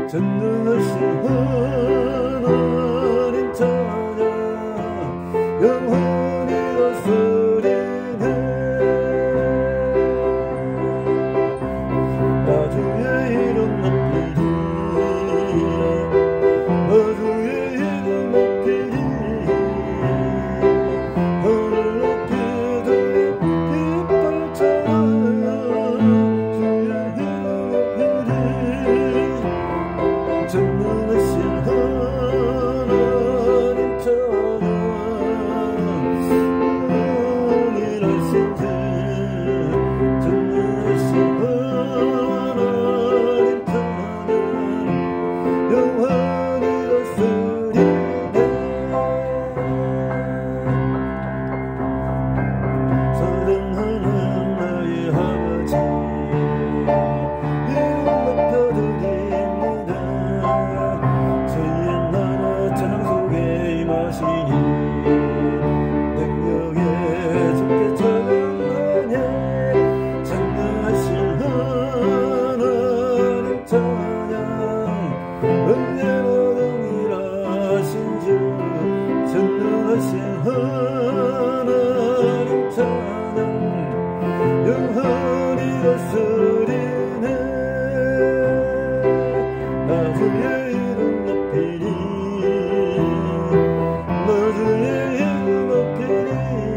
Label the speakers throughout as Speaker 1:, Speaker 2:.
Speaker 1: 전능하신 하나님 찬양 영원히 다스리네. 나주의 이름 높이리 나주의 이름 높이리 하늘 높이 들린 깃발처럼 주의 이름 높이리. 전능하신 하나님 찬양 은일하신 주 전능하신 하나님 찬양 영원히 다스리네. 사랑하는 나의 아버지 이름 높여드립니다. 주의 나라 찬양 속에 임하시니 능력의 주께 찬양하네. 전능하신 하나님 찬양 은혜와 동일하신 주 전능하신 하나님 찬양 영원히 다스리네. 나주의 이름 높이리 나주의 이름 높이리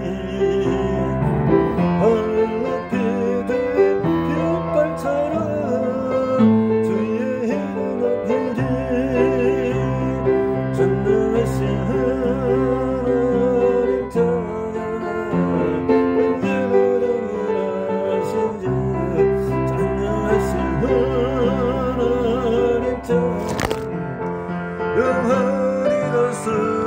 Speaker 1: 하늘 높이 들린 깃발처럼 주의 이름 높이리. 전능하신 하나님 찬양 은혜와 동일하신 주 전능하신 하나님 찬양 영원히 다스리네.